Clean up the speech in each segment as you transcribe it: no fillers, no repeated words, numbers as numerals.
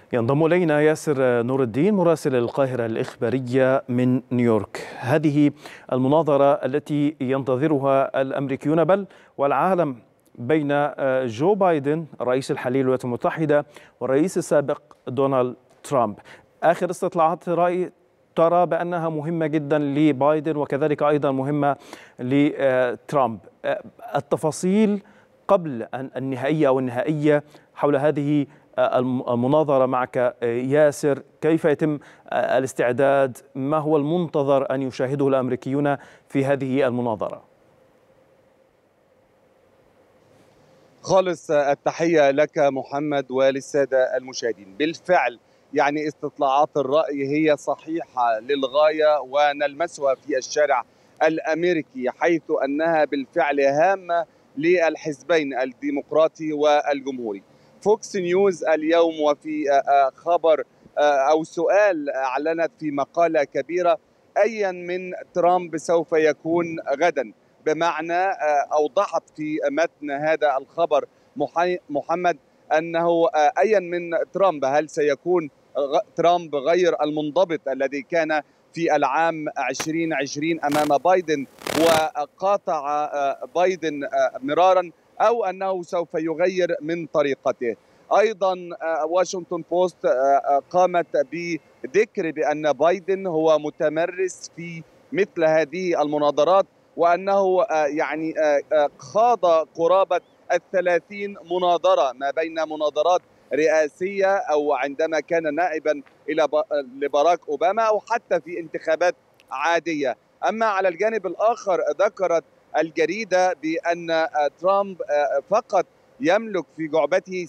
ينضم إلينا ياسر نور الدين مراسل القاهرة الإخبارية من نيويورك. هذه المناظرة التي ينتظرها الأمريكيون بل والعالم بين جو بايدن الرئيس الحالي للولايات المتحدة والرئيس السابق دونالد ترامب. آخر استطلاعات رأي ترى بأنها مهمة جدا لبايدن وكذلك أيضا مهمة لترامب. التفاصيل قبل النهائية أو النهائية حول هذه المناظرة معك ياسر، كيف يتم الاستعداد؟ ما هو المنتظر أن يشاهده الأمريكيون في هذه المناظرة؟ خالص التحية لك محمد وللسادة المشاهدين. بالفعل يعني استطلاعات الرأي هي صحيحة للغاية ونلمسها في الشارع الأمريكي، حيث أنها بالفعل هامة للحزبين الديمقراطي والجمهوري. فوكس نيوز اليوم وفي خبر أو سؤال أعلنت في مقالة كبيرة أيا من ترامب سوف يكون غدا، بمعنى أوضحت في متن هذا الخبر محمد أنه أيا من ترامب، هل سيكون ترامب غير المنضبط الذي كان في العام 2020 أمام بايدن وقاطع بايدن مرارا، أو أنه سوف يغير من طريقته. أيضا واشنطن بوست قامت بذكر بأن بايدن هو متمرس في مثل هذه المناظرات، وأنه يعني خاض قرابة 30 مناظرة ما بين مناظرات رئاسية أو عندما كان نائبا لباراك أوباما أو حتى في انتخابات عادية. أما على الجانب الآخر ذكرت الجريدة بأن ترامب فقط يملك في جعبته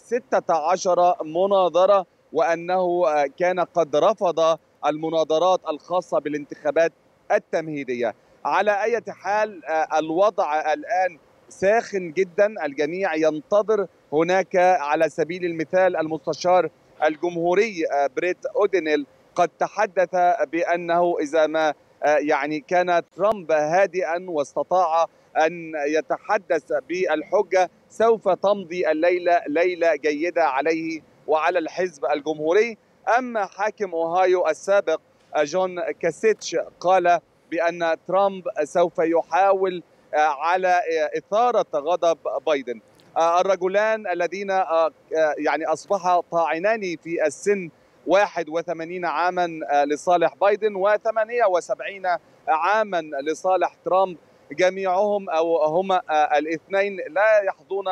16 مناظرة، وأنه كان قد رفض المناظرات الخاصة بالانتخابات التمهيدية. على أي حال الوضع الآن ساخن جدا، الجميع ينتظر. هناك على سبيل المثال المستشار الجمهوري بريت أودينيل قد تحدث بأنه إذا ما يعني كان ترامب هادئا واستطاع أن يتحدث بالحجة سوف تمضي الليلة ليلة جيدة عليه وعلى الحزب الجمهوري. أما حاكم أوهايو السابق جون كاسيتش قال بأن ترامب سوف يحاول على إثارة غضب بايدن. الرجلان الذين يعني أصبحا طاعنان في السن 81 عاما لصالح بايدن و78 عاما لصالح ترامب، جميعهم أو هما الاثنين لا يحظون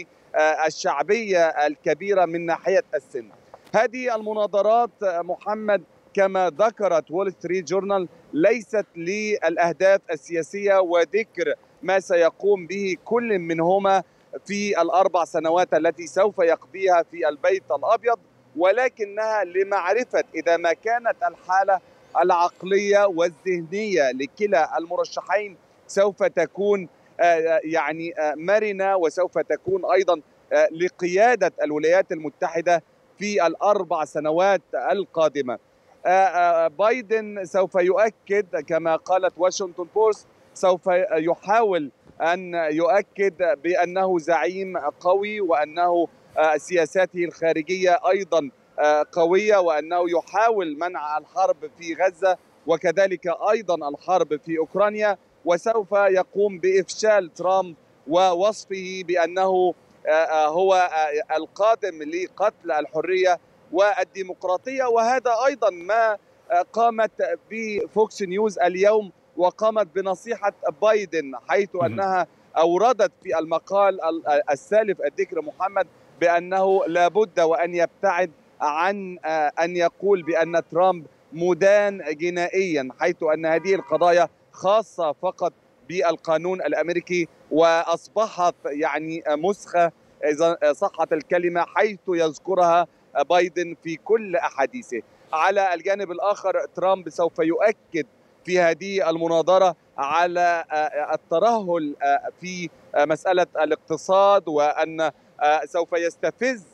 بالشعبية الكبيرة من ناحية السن. هذه المناظرات محمد كما ذكرت وول ستريت جورنال ليست للأهداف السياسية وذكر ما سيقوم به كل منهما في ال4 سنوات التي سوف يقضيها في البيت الأبيض، ولكنها لمعرفة إذا ما كانت الحالة العقلية والذهنية لكلا المرشحين سوف تكون يعني مرنة، وسوف تكون أيضا لقيادة الولايات المتحدة في ال4 سنوات القادمة. بايدن سوف يؤكد كما قالت واشنطن بوست، سوف يحاول أن يؤكد بأنه زعيم قوي، وأنه سياساته الخارجية أيضا قوية، وأنه يحاول منع الحرب في غزة وكذلك أيضا الحرب في أوكرانيا، وسوف يقوم بإفشال ترامب ووصفه بأنه هو القادم لقتل الحرية والديمقراطية. وهذا أيضا ما قامت بفوكس نيوز اليوم، وقامت بنصيحة بايدن حيث أنها أوردت في المقال السالف الذكر محمد بأنه لابد وأن يبتعد عن أن يقول بأن ترامب مدان جنائيا، حيث أن هذه القضايا خاصة فقط بالقانون الأمريكي وأصبحت يعني مسخة إذا صحت الكلمة، حيث يذكرها بايدن في كل أحاديثه. على الجانب الآخر ترامب سوف يؤكد في هذه المناظرة على الترهل في مسألة الاقتصاد، وأن سوف يستفز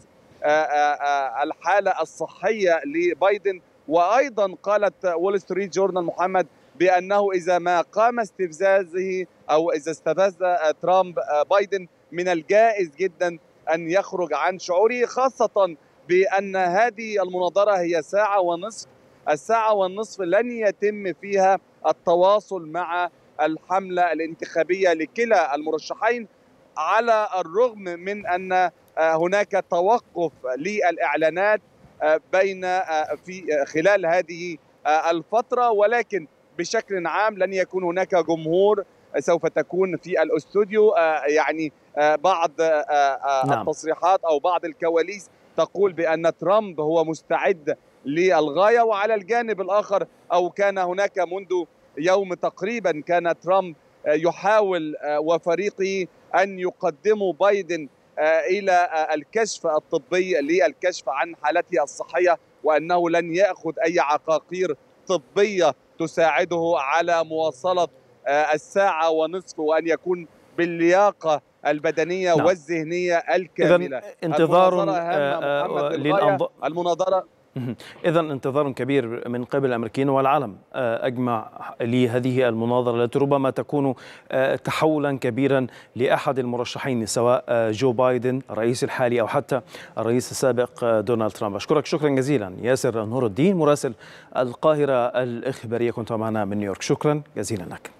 الحالة الصحية لبايدن. وأيضا قالت وول ستريت جورنال محمد بأنه إذا ما قام استفزازه أو إذا استفز ترامب بايدن من الجائز جدا أن يخرج عن شعوره، خاصة بأن هذه المناظرة هي ساعة ونصف. الساعة والنصف لن يتم فيها التواصل مع الحملة الانتخابية لكلا المرشحين، على الرغم من أن هناك توقف للإعلانات بين في خلال هذه الفترة، ولكن بشكل عام لن يكون هناك جمهور. سوف تكون في الاستوديو يعني بعض التصريحات أو بعض الكواليس تقول بأن ترامب هو مستعد للغاية، وعلى الجانب الآخر أو كان هناك منذ يوم تقريبا كان ترامب يحاول وفريقه أن يقدموا بايدن إلى الكشف الطبي للكشف عن حالته الصحية، وأنه لن يأخذ أي عقاقير طبية تساعده على مواصلة الساعة ونصف، وأن يكون باللياقة البدنية والذهنية الكاملة. إذن انتظار المناظرة إذا انتظار كبير من قبل الأمريكيين والعالم أجمع لهذه المناظرة التي ربما تكون تحولا كبيرا لأحد المرشحين، سواء جو بايدن الرئيس الحالي أو حتى الرئيس السابق دونالد ترامب. أشكرك شكرا جزيلا ياسر نور الدين مراسل القاهرة الإخبارية، كنت معنا من نيويورك. شكرا جزيلا لك.